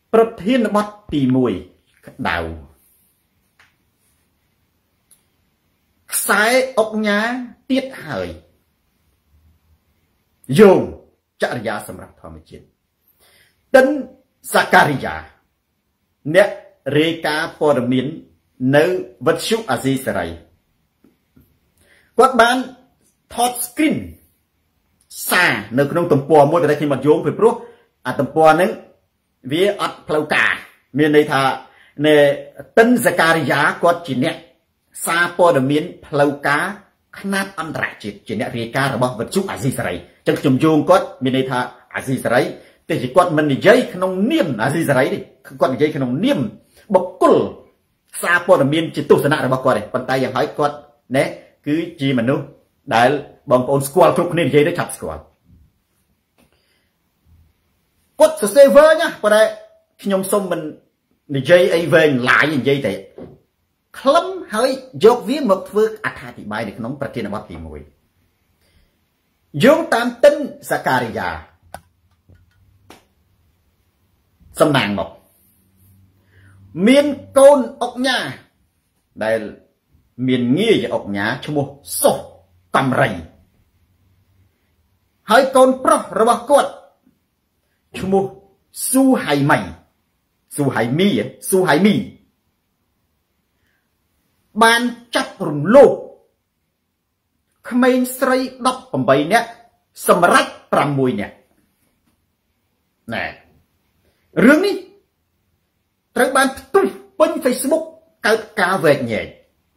ប្រធានបទទី1ក្តៅខ្សែអុកញ៉ាទៀតហើយយោងចរិយាសម្រាប់ធម្មជាតិដិនសាការីយ៉ាអ្នករាយការណ៍ព័ត៌មាននៅវិទ្យុអាស៊ីសេរីគាត់បានថត screen សារនៅក្នុងទំព័រមួយដែលខ្ញុំអត់យោងពីព្រោះអាទំព័រហ្នឹងវាអត់ផ្លូវការមានន័យថានៅតិនសការីយ៉ាគាត់ជាអ្នកសារព័ត៌មានផ្លូវការខ្នាតអន្តរជាតិជាអ្នករាយការណ៍របស់វិទ្យុអាស៊ីសេរីអញ្ចឹងខ្ញុំយោងគាត់មានន័យថាអាស៊ីសេរីតែជាគាត់មិននិយាយក្នុងនាមអាស៊ីសេរីទេគាត់និយាយក្នុងនាមបុគ្គលសារព័ត៌មានជាទស្សនៈរបស់គាត់ទេប៉ុន្តែយ៉ាងហោចគាត់ណែគឺជាមនុស្សដែលបងប្អូនស្គាល់គ្រប់គ្នានិយាយទៅឆាប់ស្គាល់គាត់សរសេរវែងណាប៉ុន្តែខ្ញុំសុំមិននិយាយអីវែងឡាយនិយាយតែខ្លឹមហើយយកវាមកធ្វើអត្ថាធិប្បាយនៅក្នុងប្រធានបទទី1យោងតាមតិនសការីយ៉ាសំណាងមកមានកូនអុកញ៉ាដែលមានងារជាអុកញ៉ាឈ្មោះសុសកំរៃហើយកូនប្រុសរបស់គាត់ឈ្មោះស៊ូហៃមីបានចាប់រំលោភក្មេងស្រី18នាក់សម្រេច6នាក់ណែរឿងនេះត្រូវបានផ្ទុះពេញ Facebook កើតការវែកញែក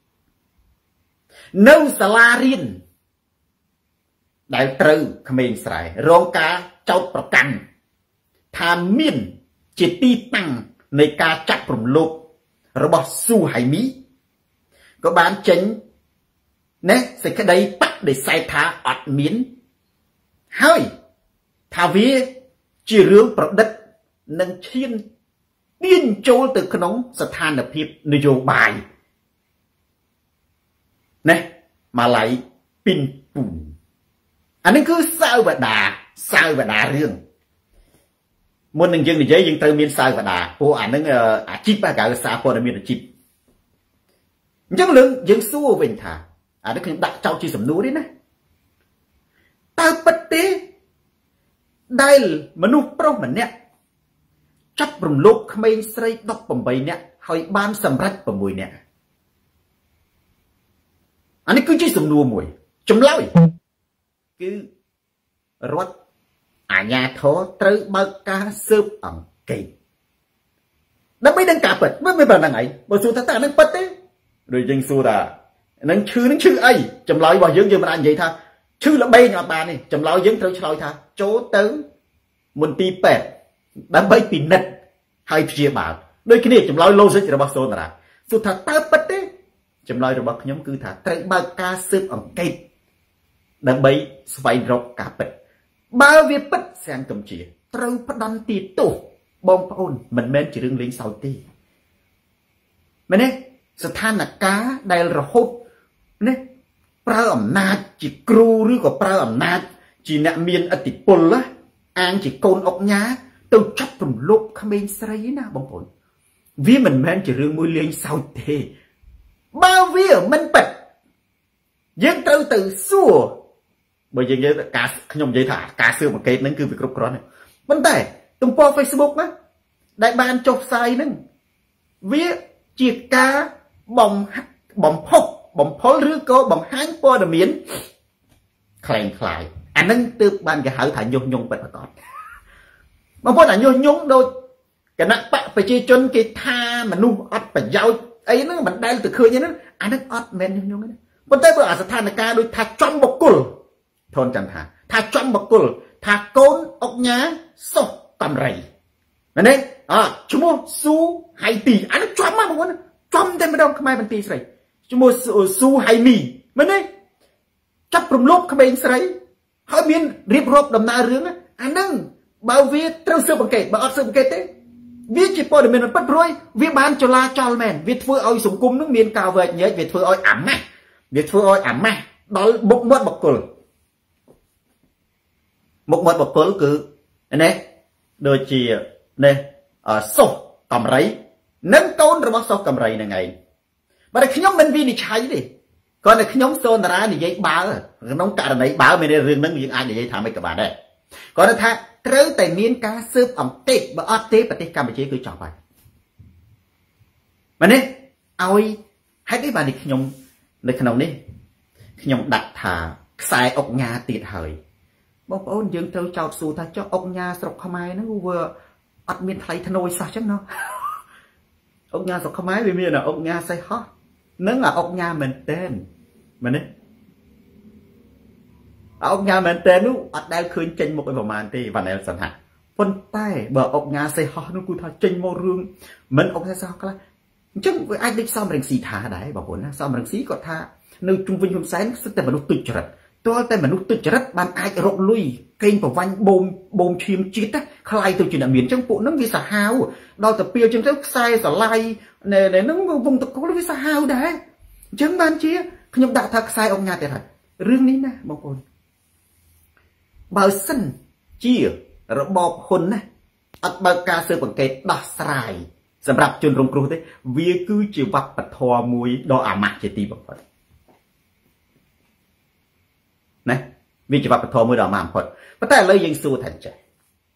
នៅសាលារៀនដែលត្រូវក្មេងស្រែរងការចោទប្រកាន់ថាមានជាទីតាំងនៃការចាត់រំលោភរបស់ស៊ូហៃមីក៏បានចេញណែសេចក្តីបដិសេធថាអត់មានហើយថាវាជារឿងប្រឌិតនឹងឈានទាញចូលទៅក្នុងស្ថានភាពនយោបាយណែម៉ាឡៃពីនពូនអានេះគឺសាវតារឿងមុននឹងយើងនិយាយយើងត្រូវមានសាវតាព្រោះអានឹងអាជីពគេសារព័ត៌មានអាជីពអញ្ចឹងយើងសួរវិញថាអានេះខ្ញុំដាក់ចោទជាសំណួរទេណាតើពិតទេដែលមនុស្សប្រុសម្នាក់ចាប់រំលោភក្មេងស្រី18នាក់ហើយបានសម្រេច6នាក់អានេះគឺជាសំណួរមួយចម្លើយគឺរដ្ឋអាជ្ញាធរត្រូវបើកការស៊ើបអង្កេតដើម្បីដឹងការពិតមិនប៉ុណ្្នឹងឯងបើសួរថាតើអានឹងពិតទេដូចយើងសួរថានឹងឈឺអីចម្លើយរបស់យើងមិនអាចនិយាយថាឈឺល្បែងអត់បានទេចម្លើយយើងត្រូវឆ្លើយថាចូលទៅមន្ទីរពេទ្យដើម្បីពិនិត្យហើយព្យាបាលដូចគ្នាចម្លើយ logic របស់សូនតារាសួរថាតើពិតទេចម្លើយរបស់ខ្ញុំគឺថាត្រូវបើកការស៊ើបអង្កេតដើម្បីស្វែងរកការពិតបើវាពិតសៀងកម្ពុជាត្រូវផ្ដន្ទាទោសបងប្អូនមិនមែនជារឿងលេងសើចទេមែនទេស្ថានភាពដែលរហូតនេះប្រើអំណាចជាគ្រូឬក៏ប្រើអំណាចជាអ្នកមានឥទ្ធិពលអាងជាកូនអុកញ៉ាទៅចាប់រំលោភក្មេងស្រីណាបងប្អូនវាមិនមែនជារឿងមួយលេងសើចទេបើវាមិនពិតយើងត្រូវទៅសួរបើយើងនិយាយការខ្ញុំនិយាយថាការស៊ើបអង្កេតហ្នឹងគឺវាគ្រប់គ្រាន់ប៉ុន្តែទំព័រ Facebook ណាដែលបានចុះផ្សាយហ្នឹងវាជាការបំផុលឬក៏បង្ហាញព័ត៌មានคล้ายអាហ្នឹងទើបបានគេហៅថាញុះញង់ពិតប្រាកដបងប្អូនអាញុះញង់ដូចគណៈបកប្រជាជនគេថាមនុស្សអត់ប្រយោជន៍អីហ្នឹងមិនដែលទៅឃើញហ្នឹងអាហ្នឹងអត់មែនញុះញង់ទេប៉ុន្តែបើអាស្ថានភាពដូចថាចំបុគ្គលធនចាំថាចំបុគ្គលថាកូនអុកញ៉ាសុសកំរៃមែនទេឈ្មោះស៊ូហៃទីអានេះចំមកបងប្អូនចំតែម្ដងខ្មែរបន្ទាយស្រីឈ្មោះស៊ូហៃមីមែនទេចាប់រំលោភក្មេងស្រីហើយមានរៀបរាប់ដំណើររឿងអាហ្នឹងបើវាត្រូវស៊ើបអង្កេតបើអត់ស៊ើបអង្កេតទេវាជាព័ត៌មានមិនពិតព្រួយវាបានចលាចលមែនវាធ្វើឲ្យសង្គមនឹងមានការវែកញែកវាធ្វើឲ្យអាម៉ាស់ដល់មុខមាត់បុគ្គលគឺនេះដូចជានេះសុខកំរៃនឹងកូនរបស់សុខកំរៃហ្នឹងឯងបើតែខ្ញុំមិនវិនិច្ឆ័យទេគាត់តែខ្ញុំសូនតារានិយាយបើក្នុងករណីបើមានរឿងហ្នឹងយើងអាចនិយាយថាមិនក៏បានដែរគាត់ថាត្រូវតែមានការស៊ើបអង្កេតបើអត់ទេប្រទេសកម្ពុជាគឺចប់ហើយមែនទេឲ្យហេតុអីបានខ្ញុំនៅក្នុងនេះខ្ញុំដាក់ថាខ្សែអុកញ៉ាទៀតហើយបងប្អូនយើងត្រូវចោទសួរថាចុះអុកញ៉ាស្រុកខ្មែរហ្នឹងវាអត់មានថ្លៃធ្នូឲ្យសោះចឹងណោះអុកញ៉ាស្រុកខ្មែរវាមានអុកញ៉ាសេះហោះនឹងអុកញ៉ាមែនតែនមែនទេអុកញ៉ាមែនតែននោះអត់ដែលឃើញចេញមុខឲ្យប្រហែលទេវ៉ាណែលសិនហាប៉ុន្តែបើអុកញ៉ាសេះហោះនោះគឺថាចេញមករឿងមិនអុកសេះហោះខ្លះអញ្ចឹងវាអាចដូចសំរងស៊ីថាដែរបងប្អូនណាសំរងស៊ីគាត់ថានៅជុំវិញហ៊ុនសែនសិតតែមនុស្សទុច្ចរិតទាល់តែមនុស្សទុច្ចរិតបានអាចរកលុយកេងប្រវាញ់បូមឈាមជាតិខ្លាយទៅជាអ្នកមានអញ្ចឹងពួកហ្នឹងវាសាហាវដល់ទៅពេលអញ្ចឹងទៅខ្សែស្រឡាយហ្នឹងវងតកូលវាសាហាវដែរអញ្ចឹងបានជាខ្ញុំដាក់ថាខ្សែអុកញ៉ាទៀតហើយរឿងនេះណាបងប្អូនបើសិនជារបបហ៊ុនណាអត់បើកការស៊ើបអង្កេតដោះស្រាយសម្រាប់ជនរងគ្រោះទេវាគឺជាវប្បធម៌មួយដ៏អាម៉ាស់ជាទីបំផុតណាវាជាវប្បធម៌មួយដ៏អាម៉ាស់បំផុតប៉ុន្តែឥឡូវយើងសួរថាចេះ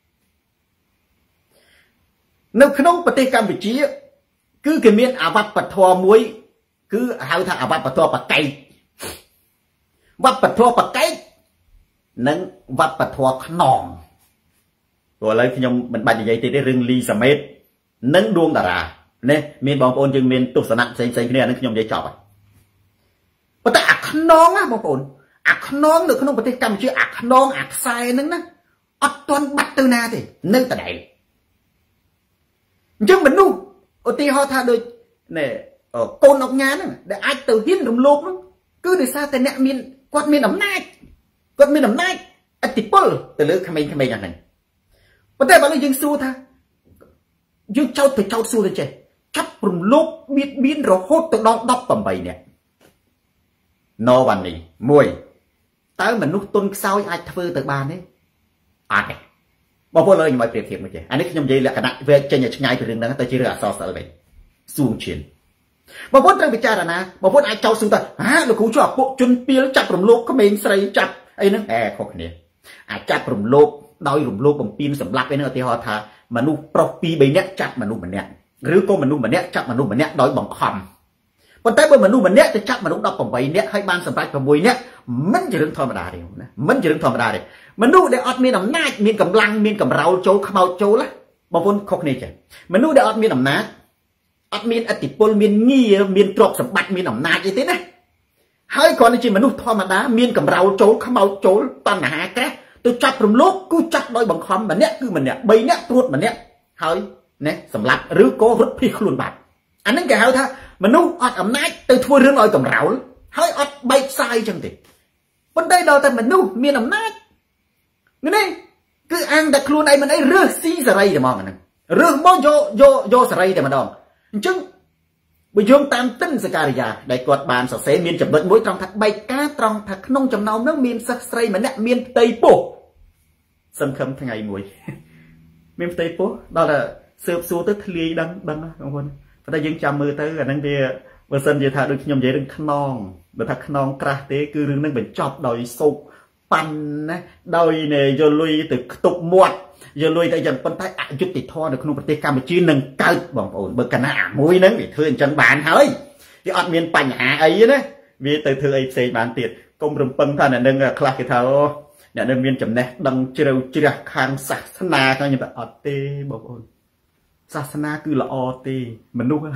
នៅក្នុងប្រទេសកម្ពុជាគឺគេមានអវប្បធម៌មួយគឺហៅថាអវប្បធម៌បកែកវប្បធម៌បកែកនិងវប្បធម៌ខ្នងព្រោះឥឡូវខ្ញុំមិនបាច់និយាយទៀតទេរឿងលីសាមេតនិងដួងតារានេះមានបងប្អូនយើងមានទស្សនៈផ្សេងៗគ្នាអានេះខ្ញុំនិយាយចប់ហើយប៉ុន្តែអាខ្នងណាបងប្អូនអាខ្នងនៅក្នុងប្រទេសកម្ពុជាអាខ្នងអាខ្សែហ្នឹងណាអត់ទាន់បាត់ទៅណាទេនៅដដែលអញ្ចឹងមនុស្សឧទាហរណ៍ថាដូចនេះកូនអុកញ៉ាហ្នឹងដែលអាចទៅហ៊ានរំលោភហ្នឹងគឺដោយសារតែអ្នកមានគាត់មានអំណាចឥទ្ធិពលទៅលើក្មេងៗអាហ្នឹងប៉ុន្តែបើយើងសួរថាយើងចោទសួរទៅចេះចាប់រំលោភបៀតបៀនរហូតទៅដល់18នាក់ណូវ៉ាន់នេះមួយតើមនុស្សទុនខ្សោយអាចធ្វើទៅបានទេអត់ទេបងប្អូនលើខ្ញុំឲ្យប្រៀបធៀបមួយចេះអានេះខ្ញុំនិយាយលក្ខណៈវាចេញឲ្យឆ្ងាយពីរឿងហ្នឹងទៅជារឿងអសរសិល្ប៍វិញសួងឈៀនបងប្អូនត្រូវពិចារណាបងប្អូនអាចចោទសួរថាលោកគ្រូជួពួកជនពីលចាប់រំលោភក្មេងស្រីចាប់អីហ្នឹងខុសគ្នាអាចចាប់រំលោភដោយរំលោភបំពានសម្លាប់អីហ្នឹងឧទាហរណ៍ថាមនុស្សប្រុស2 3នាក់ចាប់មនុស្សម្នាក់ឬក៏មនុស្សម្នាក់ចាប់មនុស្សម្នាក់ដោយបង្ខំប៉ុន្តែបើមនុស្សម្នាក់ទៅចាប់មនុស្ស18នាក់ហើយបានសម្រេច6នាក់មិនជារឿងធម្មតាទេណាមិនជារឿងធម្មតាទេមនុស្សដែលអត់មានអំណាចមានកម្លាំងមានកម្រោលចូលខ្មោចចូលបងប្អូនខុសគ្នាចេះមនុស្សដែលអត់មានអំណាចអត់មានឥទ្ធិពលមានងារមានទ្រព្យសម្បត្តិមានអំណាចអីទេណាហើយគ្រាន់តែជាមនុស្សធម្មតាមានកម្រោលចូលខ្មោចចូលតណ្ហាក្រេះទៅចាប់រំលោភគឺចាប់ដោយបង្ខំម្នាក់គឺម្នាក់3នាក់ព្រួតម្នាក់ហើយណាសម្លាប់ឬក៏រត់ភៀសខ្លួនបាត់អាហ្នឹងគេហៅថាមនុស្សអត់អំណាចទៅធ្វើរឿងឲ្យកម្រោលហើយអត់បែកផ្សាយចឹងទេប៉ុន្តែដល់តែមនុស្សមានអំណាចនេះគឺអាងតែខ្លួនឯងមិនអីរើសស៊ីសេរីតែហ្មងហ្នឹងរើសមកយកសេរីតែម្ដងអញ្ចឹងបើយោងតាមទិនសការីយ៉ាដែលគាត់បានសរសេរមានចំណុចមួយត្រង់ថាបែកការត្រង់ថាក្នុងចំណោមនោះមានសិស្សស្រីម្នាក់មានផ្ទៃពោះសង្ឃឹមថ្ងៃមួយមានផ្ទៃពោះដល់តែស៊ើបសួរទៅធ្លាយដឹងបងប្អូនប៉ុន្តែយើងចាំមើលទៅអាហ្នឹងវាបើសិនជាថាដូចខ្ញុំនិយាយរឿងខ្នងបើថាខ្នងក្រាស់ទេគឺរឿងហ្នឹងបញ្ចប់ដោយសោកប៉ាន់ណាដោយយកលុយទៅខ្ទប់មាត់យកលុយទៅយ៉ាងប៉ុន្តែអយុត្តិធម៌នៅក្នុងប្រទេសកម្ពុជានឹងកើតបងប្អូនបើកណាអាមួយហ្នឹងវាធ្វើអញ្ចឹងបានហើយវាអត់មានបញ្ហាអីណាវាទៅធ្វើអីផ្សេងបានទៀតកុំរំពឹងថាអ្នកនឹងខ្លះគេថាអូអ្នកនឹងមានចំណេះដឹងជ្រៅជ្រះខាងសាសនាខ្ញុំតែអត់ទេបងប្អូនសាសនាគឺល្អទេមនុស្ស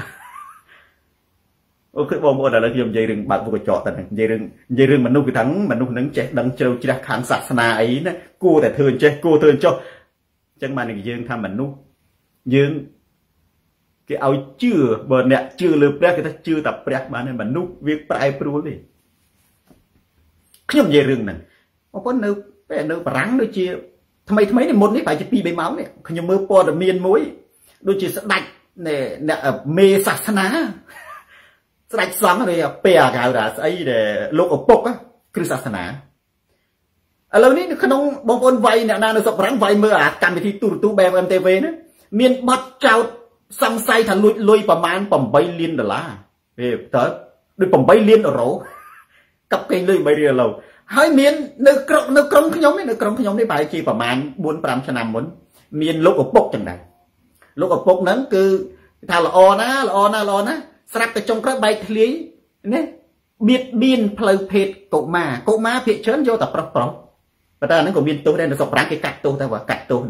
អូគឺបងប្អូនឥឡូវខ្ញុំនិយាយរឿងបើកមុខកញ្ចក់តែនិយាយរឿងមនុស្សគឺថាមនុស្សនឹងចេះដឹងជ្រៅជ្រះខាងសាសនាអីណាគួរតែធ្វើអញ្ចេះគួរធ្វើអញ្ចោះអញ្ចឹងបានយើងថាមនុស្សយើងគេឲ្យជឿបើអ្នកជឿលើព្រះគេថាជឿតែព្រះបានទេមនុស្សវាប្រែប្រួលទេខ្ញុំនិយាយរឿងហ្នឹងបងប្អូននៅពេលនៅបារាំងដូចជាថ្មីនេះមុននេះប្រហែលជា2 3ម៉ោងនេះខ្ញុំមើលព័ត៌មានមួយដូចជាស្ដេចអ្នកមេសាសនាស្ដេចសង្ឃឬពេលគេហៅថាស្អីដែលលោកឪពុកគ្រឹះសាសនាឥឡូវនេះនៅក្នុងបងប្អូនវាយអ្នកណានៅស្រុកបារាំងវាយមើលអាកម្មវិធីទូរទស្សន៍ BMTV ណា miền bắt chào xăng say thằng lùiประมาณ$8,000,000về tới đôi $8,000,000 ở rổ cặp cây lùi bây giờ lâu hai miền nơi trong cái nhóm đấy bài chiประมาณ 4-5 năm muốn miền lúc ở bốc chẳng này lúc ở bốc nắng cứ thà là o ná sắp tới trong cái bài lý nè biết biên plei phết cậu má phết chớn vô tập pro và ta nó còn biên tôi đây là sọc ráng cái cắt tôi ta và cắt tôi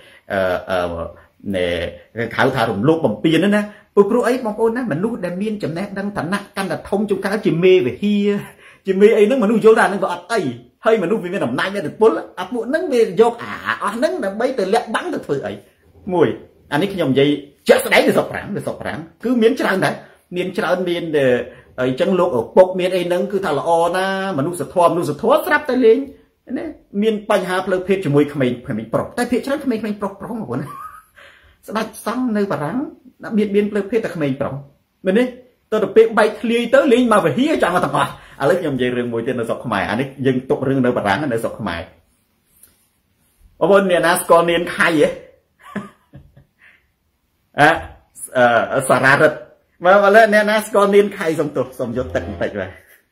để khảo thảo rụng lúc bằng tiền đó nè pro ấy mong ôn á mình lúc đem biên chấm nét đang thằng nặng căn là thông trong cái chìm mê về hia chìm mê ấy nó mà nuôi vô đàn nó gọi ấy hay mà nuôi vì làm nay được bốn muộn nắng về vô nắng là bây từ lẹ bắn được thôi ấy mùi anh ấy nhom dây chết đấy được sọc ráng cứ miếng trăng đấy miếng để ấy chân lúc ở bốc miếng ấy nắng cứ thà là o na mà nuôi sập thoa sắp tay lên miếng bánh hạt lợp phết cho mùi phải mình pro tay phết chắc mình pro mà còn sắp xong nơi bà ráng đã biên lợp phết là mình pro mình đấy tôi được phết bay clear tới lên mà phải hí chẳng mà thằng hòa à lấy nhom dây rừng mùi tên là sọc mày anh ấy dừng tục rừng nơi bà ráng nơi sọc mày ở bên miền Nam còn miền khai vậy xả ra rất mà lên miền Nam còn miền khai xong tục xong vô tận rồi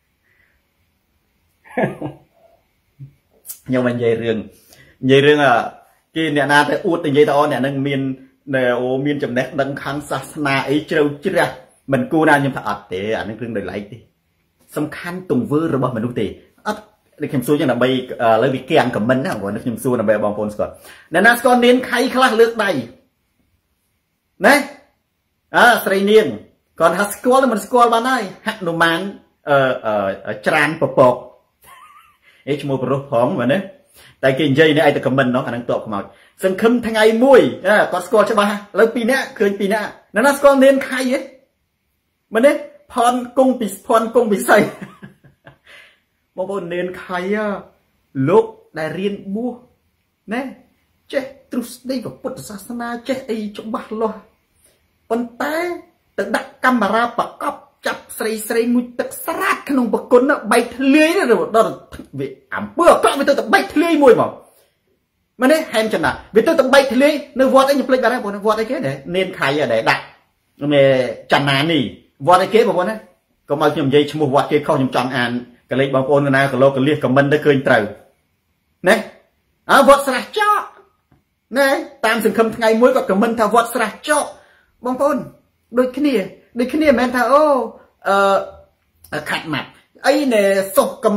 nhưng mà dây rừng à khi miền Nam thì út tình dây to nè nâng miền chấm nét nâng kháng sát na ấy trâu chứ ra mình cu na nhưng phải thế anh ấy rừng đời lấy đi xong khăn tùng vư rồi bọn mình đúng thì để kiếm số cho là bay lấy bị kẹn cầm mình á còn kiếm số là bay bong phone còn nên nó còn nên khai khá lướt đầy này sợi niên còn hạt squall là mình squall ban này hạt nụ man tràn bọc ấy mua pro phóng mà đấy tại cái dây này ai tự cầm mình nó khả năng tọt mà sân khâm thằng ai mui còn squall cho ba lấy pin nè nên nó còn nên khai ấy mà đấy phòn cung bị say mà bọn nên khai lúc đại riêng bua nè chết trus đây vào Phật giáo sana chết ấy trong bạc lo con té tự đặt camera bạc cọp chập sấy mũi tự sát cái nông bạc côn nó bay lưới rồi đó là vì ẩm bữa con với tôi tự bay lưới mùi mà đấy hem chẳng nào vì tôi tự bay lưới nơi vót ấy nhập lịch vào đây bọn vót ấy kế để nên khai để đặt về chẳng nào nỉ vót ấy kế bọn đấy có bao nhiêu giây mua vót kế không nhầm chọn ăn cái lấy bao ôn na cái lô cái liệt cái mình đã cười trời nè vót sạch cho nè tam sừng khâm ngày muối có cái mình thà vót sạch cho bao ôn đôi cái này men thà ô khát mặt ấy nè sọc cầm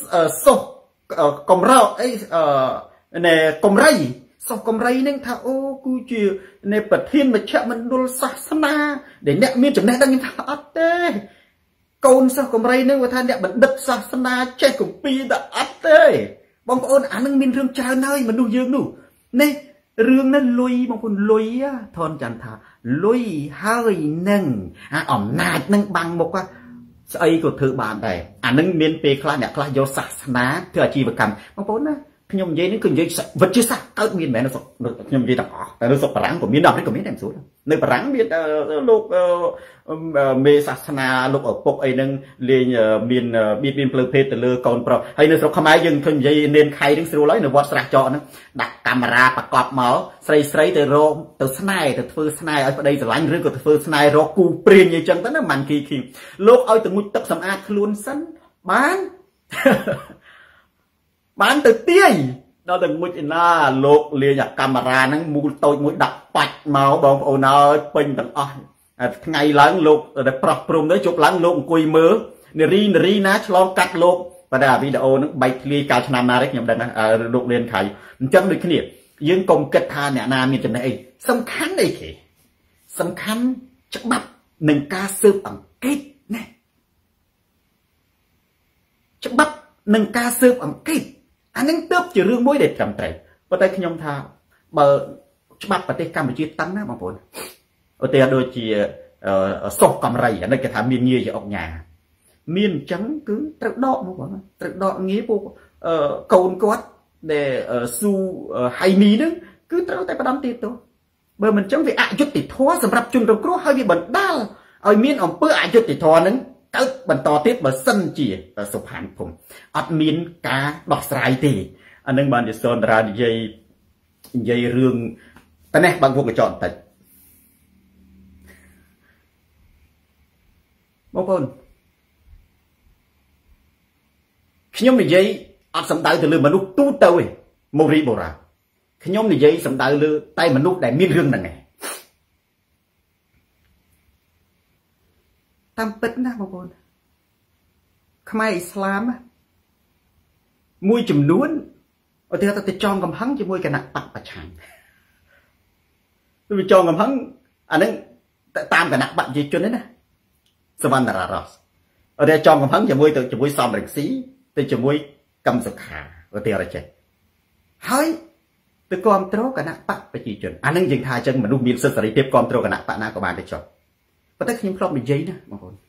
cầm rau ấy nè cầm rây sọc cầm rây nên thà ô cu chiều nè bật thiên mà chạm mình đôi sạch na để nẹt miên chấm nẹt đang như thà tê côn sao cầm ray nữa than đẹp bật đập sa na che cùng pi đã ắt thế bong ôn anh đang miên rương trà nơi mà nuôi dương đủ nè rương nó lùi bong ôn lùi á thon chẳng thà lùi hơi nâng ỏm nạt nâng bằng một cái ấy của thứ bạn này anh đang miên pe khai nhạc khai vô sa na thừa chi vật cầm bong ôn á nhom dây nó cứ dây vật chưa sa tới miên mẹ nó sọc nhom dây đỏ nó sọc rắn của miên đỏ đấy của miên em xuống nơi rắn miên lục mê sát na lục ở bốc ấy nâng liền miên pleu phê từ lơ còn pro hay nơi sọc khai dừng khơi dây nên khai đứng xíu lấy nơi vót sạc cho nó đặt camera bạc cọp máu sấy từ rô từ snai từ phơi snai ở đây từ lạnh rưỡi của từ phơi snai rô cu priên như chân tới nó màn kỳ lục ở từ mũi tập sầm a luôn sẵn bán từ tia đó từ mũi na lục liền nhặt camera nó mũi tôi mũi đặt bạch màu bông ồn ơi pin tận ngày lớn lục để prop prum đấy chụp lớn lục cùi mớ neri ná long cắt lục và đã video nó bay li cao năm na đấy nhầm đằng lục liền khai chân được cái gì dương công kết tha nè na miền trên này sâm khánh đây kì sâm khánh chắc bắt nâng ca sư bằng kết nè chắc bắt nâng ca sư bằng kết anh ấy tớp chỉ riêng mối để cầm tay và tay khi nhom tha bờ bắt và tay cầm chỉ tắn á bằng vốn ở tay đôi chỉ sọc cầm rầy ở đây cái thằng miên như ở nhà miên trắng cứ tự đọ mà bọn tự đọ nghĩa vô cầu quát để su hay mí nữa cứ trao tay bắt đâm tiền thôi bởi mình chẳng phải ai chút thì thua sầm rập chung trong cốt hơi bị bẩn đau ở miên ông bữa ai chút thì thua nữa cái bẩn to tiết mà sân chỉ sụp hẳnผมadmin cá đọt sài thì anh đang bàn để sơn ra dây rương តែនេះបើងវងកញ្ចក់បន្តិចបងប្អូនខ្ញុំនិយាយអត់សំដៅទៅលើមនុស្សទូទៅទេមូរីបូរ៉ាខ្ញុំនិយាយសំដៅលើតែមនុស្សដែលមានរឿងហ្នឹងឯងតាមពិតណាបងប្អូនខ្មែរអ៊ីស្លាមមួយចំនួនឧទាហរណ៍ទៅចងកំហឹងជាមួយគណៈបកប្រឆាំងទៅចងកំហឹងអាហ្នឹងតាមគណៈបកប្រជាជនទេណាសវណ្ណរារ៉សឧទាហរណ៍ចងកំហឹងជាមួយសំរងស៊ីទៅជាមួយកឹមសុខាឧទាហរណ៍ចេះហើយទៅគ្រប់គ្រងគណៈបកប្រជាជនអាហ្នឹងយើងថាអញ្ចឹងមនុស្សមានសិទ្ធិសេរីភាពគ្រប់គ្រងគណៈបកណាក៏បានទៅចុះប៉ុន្តែខ្ញុំធ្លាប់និយាយណាបងប្អូន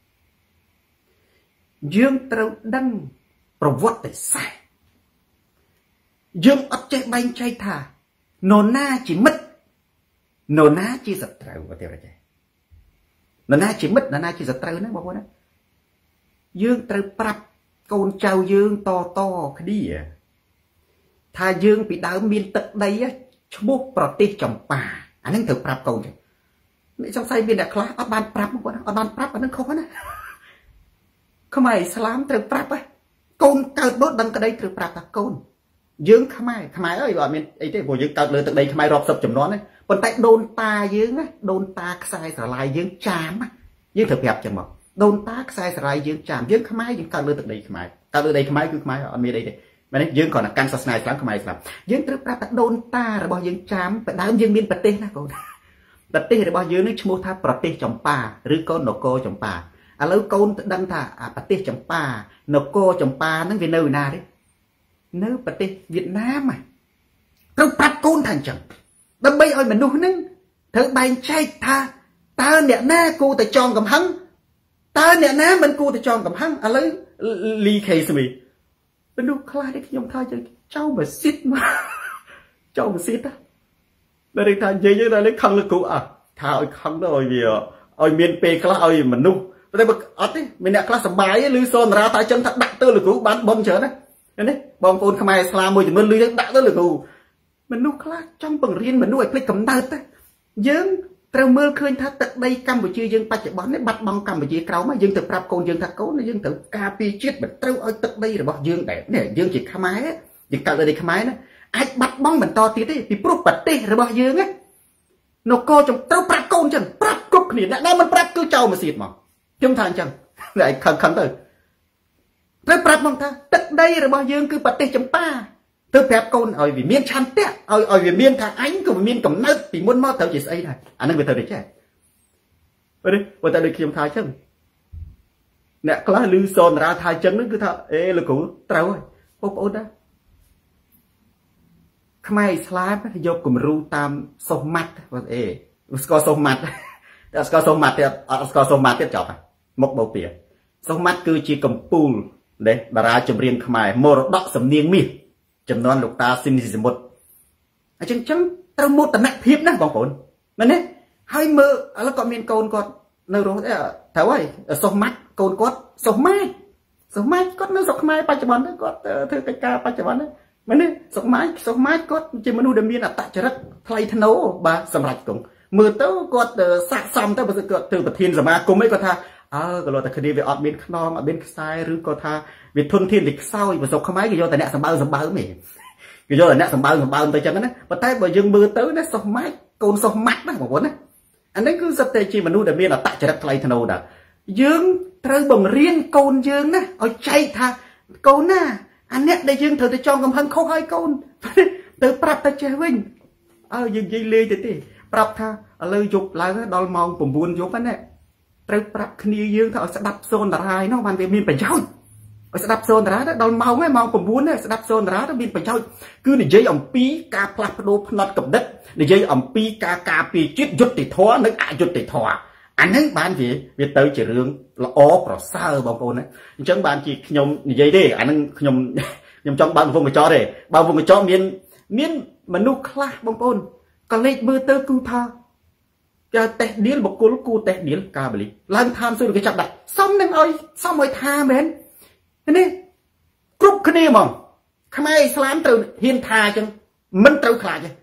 យើងត្រូវដឹងប្រវត្តិសាស្ត្រយើងអត់ចេះបែងចែកថានរណាជាមិត្តនរណាជាសត្រូវឧទាហរណ៍ចេះនរណាជាមិត្តនរណាជាសត្រូវណាបងប្អូនណាយើងត្រូវប្រាប់កូនចៅយើងតគ្នាថាយើងពីដើមមានទឹកដីឈ្មោះប្រទេសចម្ប៉ាអាហ្នឹងត្រូវប្រាប់កូនចឹងនេះសង្ស័យមានអ្នកខ្លះអត់បានប្រាប់បងប្អូនអត់បានប្រាប់អាហ្នឹងខុសណាខ្មែរអ៊ីស្លាមត្រូវប្រាប់កូនកើតមកដឹងក្តីត្រូវប្រាប់ថាកូនយើងខ្មែរអើយអត់មានអីទេព្រោះយើងកើតលើទឹកដីខ្មែររាប់សិបចំនួនទេប៉ុន្តែដូនតាយើងដូនតាខ្សែស្រឡាយយើងចាមយើងត្រូវប្រាប់ចឹងមកដូនតាខ្សែស្រឡាយយើងចាមយើងខ្មែរយើងកើតលើទឹកដីខ្មែរកើតលើដីខ្មែរគឺខ្មែរអត់មានអីទេមែនទេយើងគ្រាន់តែកាន់សាសនាអ៊ីស្លាមខ្មែរអ៊ីស្លាមយើងត្រូវប្រាប់ថាដូនតារបស់យើងចាមពីដើមយើងមានប្រទេសណាកូនប្រទេសរបស់យើងនេះឈ្មោះថាប្រទេសចម្ប៉ាឬក៏នគរចម្ប៉ាឥឡូវកូនទៅដឹងថាប្រទេសចម្ប៉ានគរចម្ប៉ាហ្នឹងវានៅណាទេនៅប្រទេសវៀតណាមត្រូវប្រាប់កូនថាអញ្ចឹងដើម្បីឲ្យមនុស្សហ្នឹងត្រូវបែងចែកថាតើអ្នកណាគួរតែចងកំហឹងតើអ្នកណាមិនគួរតែចងកំហឹងឥឡូវលីខេស្មីមនុស្សខ្លះនេះខ្ញុំថាចៅម៉ាស៊ីតមកចៅម៉ាស៊ីតតែថានិយាយទៅខឹងលោកគ្រូថាឲ្យខឹងទៅឲ្យវាឲ្យមានពេលខ្លះឲ្យមនុស្សតែអត់ទេមានអ្នកខ្លះសប្បាយឬសនរាតែចឹងថាដាក់ទៅលោកគ្រូបានបន់ច្រើនណានេះបងប្អូនខ្មែរស្លាមមួយចំនួនលឺដាក់ទៅលោកគ្រូមនុស្សខ្លះចង់បង្រៀនមនុស្សឲ្យភ្លេចកំណើតទៅយើងត្រូវមើលឃើញថាទឹកដីកម្ពុជាយើងបច្ចុប្បន្ននេះបាត់បង់កម្ពុជាក្រោមយើងទៅប្រាប់កូនយើងថាកូនយើងត្រូវការពារជាតិមិនត្រូវឲ្យទឹកដីរបស់យើងដែរនេះយើងជាខ្មែរយើងកើតលើដីខ្មែរណាអាចបាត់បង់បន្តទៀតទេពីព្រោះប្រទេសរបស់យើងណានគរចំត្រូវប្រាប់កូនចឹងប្រាប់គ្រប់គ្នាអ្នកណាមិនប្រាប់គឺចោលមកសៀតមកខ្ញុំថាអញ្ចឹងតែខឹងទៅត្រូវប្រាប់មកថាទឹកដីរបស់យើងគឺប្រទេសចម្ប៉ាទៅប្រាប់កូនឲ្យវាមានឆន្ទៈឲ្យវាមានថាអញក៏មានកំណើតពីមុនមកត្រូវជាស្អីដែរអានឹងវាត្រូវតែចេះបើតែដូចខ្ញុំថាអញ្ចឹងអ្នកខ្លះឮសនរាថាអញ្ចឹងគឺថាអេលោកគ្រូត្រូវហើយបងប្អូនណាខ្មែរអ៊ីស្លាមយកគំរូតាមសុសម៉ាត់ស្គាល់សុសម៉ាត់តែស្គាល់សុសម៉ាត់ទៀតអត់ស្គាល់សុសម៉ាត់ទៀតចប់ហើយមុខបោពៀសុសម៉ាត់គឺជាកម្ពូលដែលតារាចម្រៀងខ្មែរមរតកសំនៀងមាសចំនួនលោកតាស៊ីនស៊ីសមុទ្រអញ្ចឹងត្រូវមោទនភាពណាបងប្អូនមែនទេហើយមើលឥឡូវគាត់មានកូនគាត់នៅរស់ត្រូវហើយសុសម៉ាត់កូនគាត់សុសម៉ាត់គាត់នៅស្រុកខ្មែរបច្ចុប្បន្នគាត់ធ្វើកិច្ចការបច្ចុប្បន្នមែនទេសុសម៉ាត់គាត់ជាមនុស្សដែលមានអត្តចរិតថ្លៃថ្នូរបាទសម្រាប់គង់មើលទៅគាត់ស័ក្តិសមទៅបើគាត់ធ្វើប្រធានសមាគមអីគាត់ថាក៏លោកតែគ្នាវាអត់មានខ្នងអត់មានខ្សែឬក៏ថាវាធនធានទីខ្សោយប្រសពខ្មែរគេយកតែអ្នកសម្បើមទេគេយកតែអ្នកសម្បើមទៅចឹងណាប៉ុន្តែបើយើងមើលទៅណាសុសម៉ាច់កូនសុសម៉ាត់ណាបងប្អូនណាអានេះគឺសិតតែជាមនុស្សដែលមានអត្តចរិតថ្លៃថ្នូរដែរយើងត្រូវបង្រៀនកូនយើងណាឲ្យចែកថាកូនណាអាអ្នកដែលយើងត្រូវទៅចងកំហឹងខុសហើយកូនទៅប្រាប់ទៅចេះវិញយើងនិយាយលេងទៅទេប្រាប់ថាឥឡូវយប់ឡើងដល់ម៉ោង 9 យប់ហ្នឹងត្រូវប្រាប់គ្នាយើងថាឲ្យស្ដាប់សូនតារាយនោះបានវាមានប្រយោជន៍ឲ្យស្ដាប់សូនតារាដល់ម៉ោង 9 ស្ដាប់សូនតារាទៅមានប្រយោជន៍គឺនិយាយអំពីការផ្លាស់ប្ដូរផ្នត់កំណត់និយាយអំពីការការពារជាតិយុត្តិធម៌និងអយុត្តិធម៌អាហ្នឹងបានវាទៅជារឿងល្អប្រសើរបងប្អូនណាអញ្ចឹងបានជាខ្ញុំនិយាយទេអាហ្នឹងខ្ញុំចង់បើកវងកញ្ចក់ទេបើវងកញ្ចក់មានមនុស្សខ្លះបងប្អូនក៏លេចមើលទៅគឺថាគេតេស្តឌីលបកគលគូតេស្តឌីលការបលីឡើងឋានសួគ៌គេចាប់ដាក់សមនឹងឲ្យថាមែននេះគ្រប់គ្នាហ្មងខ្មែរអ៊ីស្លាមត្រូវហ៊ានថាអញ្ចឹងមិនត្រូវខ្លាចទេ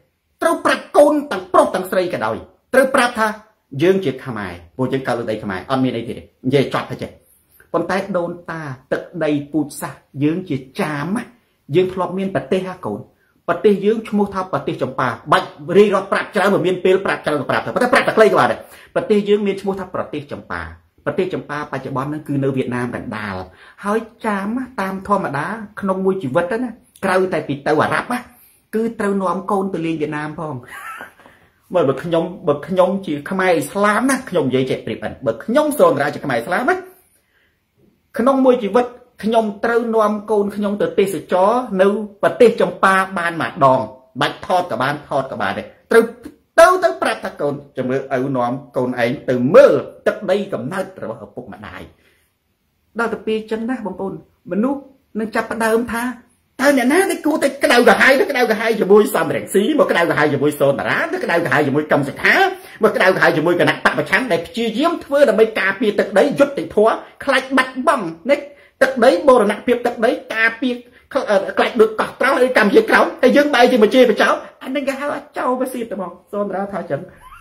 ត្រូវប្រាប់កូនទាំងប្រុសទាំងស្រីក៏ដោយត្រូវប្រាប់ថាយើងជាខ្មែរពួកយើងកើតលើដីខ្មែរអត់មានអីទេនិយាយចប់ទៅចេះប៉ុន្តែដូនតាទឹកដីពូជសាសយើងជាចាមយើងធ្លាប់មានប្រទេសហ่ากូនប្រទេសយើងឈ្មោះថាប្រទេសចម្ប៉ាបាច់រីរត់ប្រាប់ច្រើនមិនមានពេលប្រាប់ច្រើនក៏ប្រាប់តែប៉ុន្តែប្រាប់តែខ្លីក៏បានដែរប្រទេសយើងមានឈ្មោះថាប្រទេសចម្ប៉ាប្រទេសចម្ប៉ាបច្ចុប្បន្នហ្នឹងគឺនៅវៀតណាមកណ្ដាលហើយចាមតាមធម្មតាក្នុងមួយជីវិតណាក្រៅតែពីទៅអារ៉ាប់គឺត្រូវនាំកូនទៅលេងវៀតណាមផងមើលបើខ្ញុំជាខ្មែរអ៊ីស្លាមណាខ្ញុំនិយាយចេះប្រៀបបើខ្ញុំសូនរាជាខ្មែរអ៊ីស្លាមណាក្នុងមួយជីវិតខ្ញុំត្រូវនាំកូនខ្ញុំទៅទេសចរនៅប្រទេសចម្ប៉ាបានម្ដងបាច់ថតក៏បានដែរត្រូវទៅប្រាប់ថាកូនជំរឿឪនាំកូនឯងទៅមើលទឹកដីកំណើតរបស់ឪពុកម្ដាយដល់ទៅពេលចឹងណាបងប្អូនមនុស្សនឹងចាប់ផ្ដើមថាតើអ្នកណាដែលគួរតែក្តៅក្រហាយជាមួយសំរងស៊ីមកក្តៅក្រហាយជាមួយសូនតារាទៅក្តៅក្រហាយជាមួយកឹមសុខាមកក្តៅក្រហាយជាមួយគណៈបពប្រឆាំងដែលព្យាយាមធ្វើដើម្បីការពារទឹកដីយុត្តិធម៌ខ្លាចបាត់បង់នេះទឹកដីបូរណភាពទឹកដីការពារខ្លាចដូចកោះត្រោះឬកម្ពុជាក្រោមហើយយើងបែរជាមកជេរបចោអានឹងគេហៅអាចោបស៊ីតហ្មងសូនតារាថាចឹង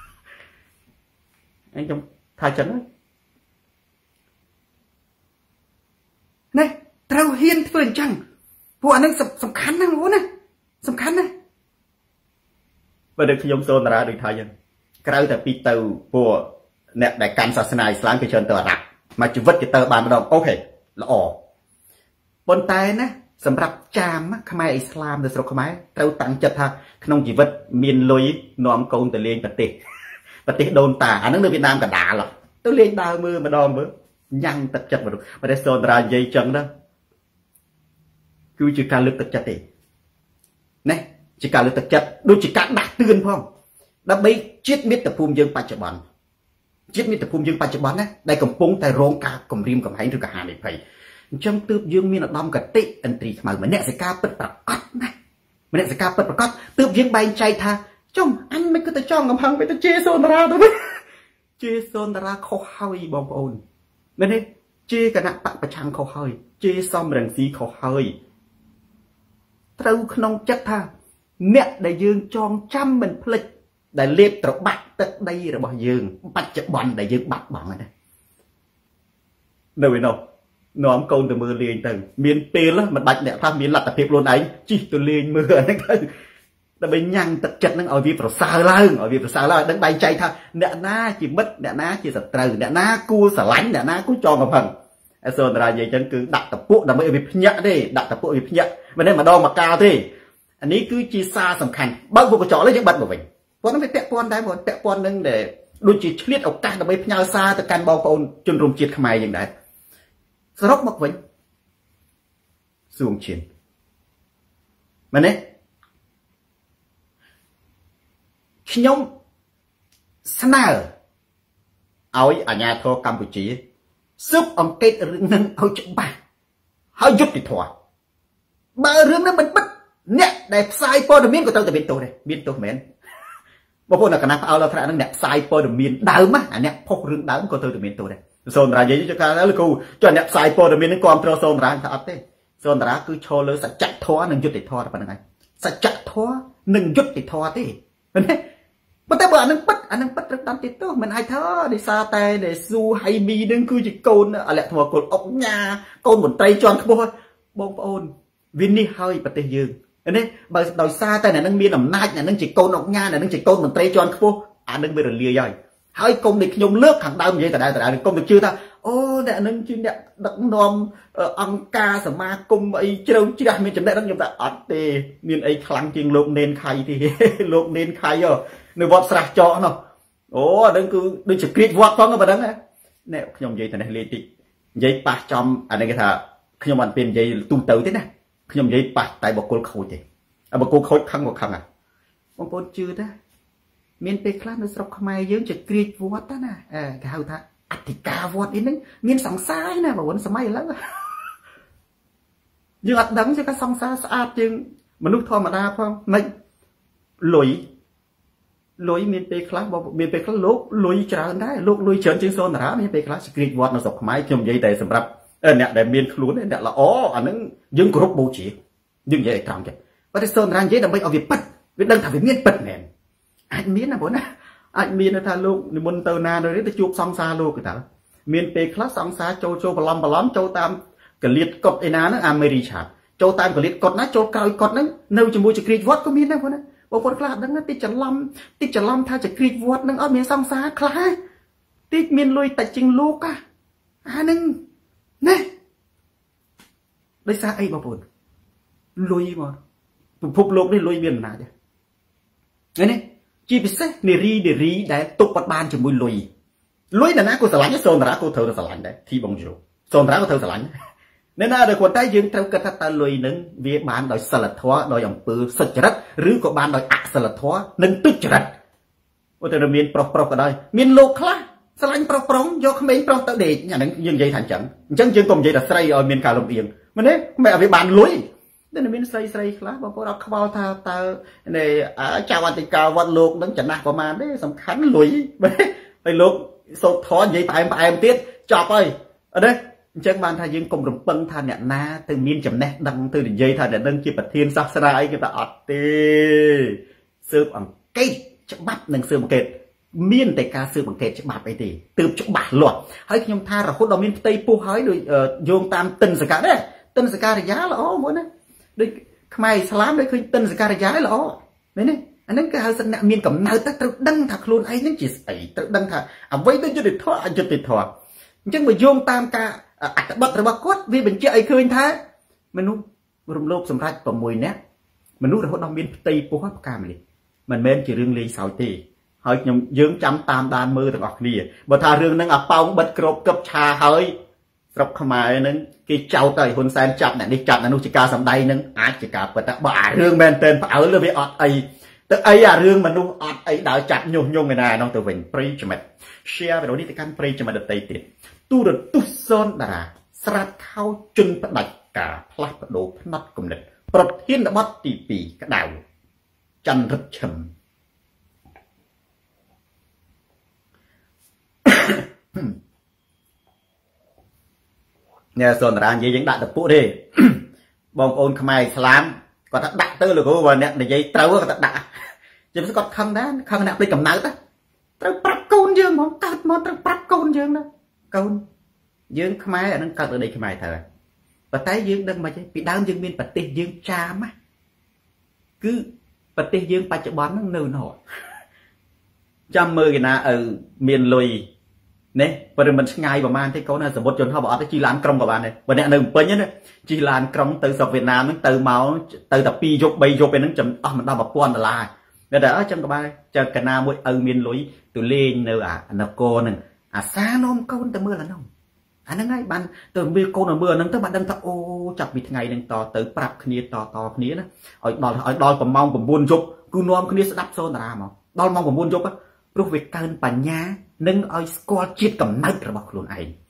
អញខ្ញុំថាចឹងណាត្រូវហ៊ានធ្វើអញ្ចឹងពួកអានឹងសំខាន់ណាស់បងណាសំខាន់ណាស់បើដូចខ្ញុំសូនតារាដូចថាចឹងក្រៅតែពីទៅពួកអ្នកដែលកាន់សាសនាអ៊ីស្លាមគេច្រើនទៅអារ៉ាប់មកជីវិតគេទៅបានម្ដងអូខេល្អប៉ុន្តែណាសម្រាប់ចាមខ្មែរអ៊ីស្លាមនៅស្រុកខ្មែរត្រូវតាំងចិត្តថាក្នុងជីវិតមានលុយនាំកូនទៅលេងប្រទេសដូនតាអានឹងនៅវៀតណាមកណ្ដាលទៅលេងដើរមើលម្ដងមើលញ៉ាំងទឹកចិត្តមនុស្សបើតែសូនតារានិយាយចឹងណាគឺជាការលើកទឹកចិត្តទេណាជាការលើកទឹកចិត្តដូចជាការដាស់តឿនផងដើម្បីជាតិមាតុភូមិយើងបច្ចុប្បន្នណាដែលកំពុងតែរងការគំរាមកំហែងឬក៏ហានិភ័យអញ្ចឹងទើបយើងមានឧត្តមកតិឥន្ទ្រីខ្មៅមនសិការពិតប្រកបណាមនសិការពិតប្រកបទើបយើងបែងចែកថាចុំអញមិនគិតទៅចង់កំហឹងទៅជេរសូនតារាទៅជេរសូនតារាខុសហើយបងប្អូនមែនទេជេរគណៈបពប្រឆាំងខុសហើយជេរសំរងស៊ីខុសហើយត្រូវក្នុងចិត្តថាអ្នកដែលយើងចងចាំមិនភ្លេចដែលលេបត្របាក់ទឹកដីរបស់យើងបច្ចុប្បន្នដែលយើងបាត់បង់ហ្នឹងនៅឯនោះនាំកូនទៅមើលលេងទៅមានពេលមិនបាច់អ្នកខ្លះមានលទ្ធភាពខ្លួនឯងជិះទៅលេងមើលហ្នឹងទៅដើម្បីញ៉ាំងទឹកចិត្តហ្នឹងឲ្យវាប្រសើរឡើងដឹងបែងចែកថាអ្នកណាជាមិត្តអ្នកណាជាសត្រូវអ្នកណាគួរស្រឡាញ់អ្នកណាគួរចងកំហឹងអសូនតារានិយាយចឹងគឺដាក់តពួកដើម្បីឲ្យវាភ្ញាក់ទេដាក់តពួកវាភ្ញាក់មិនមែនម្ដងមកកាលទេអានេះគឺជាសារសំខាន់បើពួកកញ្ចក់លើយើងបាត់មកវិញព្រោះហ្នឹងវាពាក់ព័ន្ធដែរព្រោះពាក់ព័ន្ធនឹងដែលដូចជាឆ្លៀតឱកាសដើម្បីផ្ញើសារទៅកាន់បងប្អូនជនរួមជាតិខ្មែរយើងដែរសរុបមកវិញសួងឈៀនមែនទេខ្ញុំស្នើឲ្យអាជ្ញាធរកម្ពុជាស៊ើបអង្កេតរឿងហ្នឹងឲ្យច្បាស់ហើយយុត្តិធម៌បើរឿងហ្នឹងមិនពិតអ្នកដែលផ្សាយព័ត៌មានក៏ត្រូវតែមានទោសដែរមានទោសមែនបងប្អូនកណាផ្អើលដល់ថ្នាក់ហ្នឹងអ្នកផ្សាយព័ត៌មានដើមអាអ្នកផុសរឿងដើមក៏ត្រូវតែមានទោសដែរសូនតារានិយាយចុះកាលលោកគ្រូចុះអ្នកផ្សាយព័ត៌មានហ្នឹងគ្រប់គ្រងសូនតារាថាអត់ទេសូនតារាគឺឈរលើសច្ចធម៌និងយុត្តិធម៌តែប៉ុណ្្នឹងឯងសច្ចធម៌និងយុត្តិធម៌ទេមែនទេប៉ុន្តែបើអានឹងពិតត្រូវតាមទីទោសមិនអាចថាដោយសារតែដែលស៊ូហៃមីនឹងគឺជាកូនអលក្ខធម៌គុលអុកញ៉ាកូនមន្ត្រីជាន់ខ្ពស់បងប្អូនវានេះហើយប្រទេសយើងនេះបើដោយសារតែអ្នកនឹងមានអំណាចអ្នកនឹងជាកូនអុកញ៉ាអ្នកនឹងជាកូនមន្ត្រីជាន់ខ្ពស់អានឹងវារលាយហើយគុំនេះខ្ញុំលើកខាងដើមនិយាយដដែលគុំទៅជឿថាអូអ្នកនឹងជាអ្នកដឹកនាំអង្គការសមាគមអីជ្រៅជ្រះមានចំណេះដឹងខ្ញុំថាអត់ទេមានអីខ្លាំងជាងលោកនេនខៃទេលោកនេនខៃនៅវត្តស្រះចកនោះអូអានឹងគឺដូចជាក្រៀតវត្តផងប៉ុណ្ណឹងណែខ្ញុំនិយាយតែនេះលេងតិចនិយាយប៉ះចំអានេះគេថាខ្ញុំអត់ពេលនិយាយទូទៅទេណាខ្ញុំនិយាយប៉ះតែបកគលខូចទេបកគលខូចខឹងក៏ខឹងបងប្អូនជឿទេមានពេលខ្លះនៅស្រុកខ្មែរយើងជាក្រៀតវត្តណាគេហៅថាអធិការវត្តអីហ្នឹងមានសង្សារណាបងប្អូនសម័យឥឡូវយើងអត់ដឹងទេថាសង្សារស្អាតជាងមនុស្សធម្មតាផងមិនលុយមានពេលខ្លះមានពេលខ្លះលោកលុយច្រើនដែរលោកលុយច្រើនជាងសូនតារាមានពេលខ្លះស្គ្រីតវត្តនៅស្រុកខ្មែរខ្ញុំនិយាយតែសម្រាប់អ្នកដែលមានខ្លួនអ្នកល្អអាហ្នឹងយើងគោរពបូជាយើងនិយាយឲ្យត្រង់ចេះបើតែសូនតារានិយាយដើម្បីឲ្យវាពិតវាដឹងថាវាមានពិតមែន anh miên là bốn anh miên là tha luôn thì muốn tàu na rồi đấy ta chụp song xa luôn cái ta miên pe class song xa châu bà lom châu tam cái liệt cột ấy ná nó America châu tam cái liệt cột nó châu cao cột nó nâu cho môi cho create vót có miên đâu bốn bộ phận class đó nó tí chả lom tha cho create vót nó ở miên song xa class tí miên lui tại chừng lúc à nưng nè đây xa ấy bảo bốn lui mà phục lục đi lui miên nào chứ nghe nè chỉ biết thế để ri để tục bắt ban cho mùi lùi là nãy cô sờ lạnh sơn là cô thợ sờ lạnh đấy thì bông rượu sơn là cô thợ sờ lạnh nên là đượcคนใต้ยืนtheo cái thắt ta lùi nâng vì ban đòi sờ lật thoa đòi dòng pư sờ chật rứ của ban đòi ạ sờ lật thoa nâng tức chật ôi từ miền pro cái đây miền lục lá sờ lạnh pro do không mấy pro tự để nhà nâng dương dây thành chẳng cùng dây là xây ở miền cà lồng yên mà đấy mẹ vì ban lùi nên là miền xây lá bao cô đọc bao ta này chào anh thì cao vật lục nâng chật nạc của màn đấy sầm khánh lùiไปลูกโซทอนยัยตายไปเตี้ยจอบไปở đây chẳng bàn thay dương cùng rụng băng than nhẹ na từ miền chấm nét đăng từ đỉnh dây than để đăng chụp bật thiên sắc sài cái ta ọt tê sơ bằng cây chụp bắp nâng sơ bằng kẹt miền tây ca sơ bằng kẹt chụp bắp ấy thì từ chụp bạc luật hay nhom tha là khúc đầu miền tây pu hói rồi dùng tam tinh scả đấy tinh scả thì giá là ó mỗi này đây khai sám đấy khơi tinh scả thì giá là ó đấy này anh ấy cái sự nặng miên cầm nơi ta tự đăng thật luôn ấy nó chỉ ấy tự đăng thật với tôi cho được thọ chứ mà dùng tam ca bật rồi bật quất vì mình chơi khơi thế mình nu rung lốp sầm rách vào mùi nét mình nu là hốt đông miên tây po hót cam này mình men chỉ riêng ly sỏi tì hơi nhom dưỡng chấm tam đan mưa được ngọc nìa bờ thà riêng nâng pong bật cột cập trà hơi sọc khăm ai nâng cái trâu tây hôn sen chặt này đi chặt là nu chỉ ca sầm đây nâng chỉ cả bật bà riêng men tên phải ở lưỡi ọt ấy tự ấy riêng mình nu ọt ấy đã chặt nhung người này nó từ vịnh preachment share về đó đi từ căn preachment được tây tiền tu được tu son đà sạt khao chân bắt đặt cả plak đồ nát cùng địch bật thiên đã bắt tỉ pì cái đào chân rất chậm nghe son đà như những đại tập phụ đi bong ôn khmai slam có thật đặt tư là cô và nè để dây trâu có thật đặt chỉ có khăn đó khăn nè đi cầm nát đó trâu bắt côn dương món cắt món trâu bắt côn dương đó côn dương khmai ở nó cắt ở đây khmai thờ và tái dương đừng mà chứ bị đau dương miên bạch tiền dương cha má cứ bạch tiền dương bạch chợ bón nó nở nổi trăm mười cái na ở miền lùi nè và rồi mình ngày vào man thấy có là sập bột chôn họ bỏ tới chi lan krong của bạn này và nè đừng quên nhé chi lan krong từ sọc Việt Nam nó từ máu từ tập pi dục bay dục bên nó chấm mình đau bọc quan là để ở trong cái bài cho cái na mỗi ở miền lùi từ lên nơi nó cô nè xa nôm câu từ mưa là nông nó ngay bạn từ mưa cô là mưa nâng tới bạn đang tập ô chặt bị ngày đang to tới prap kia to kia đó ở đòi còn mong còn buồn dục cứ nom kia sẽ đắp xôn ra mà đòi mong còn buồn dục á lúc việc cơn bà nhà nâng ơi score chết cầm nát rồi bọc luôn ấy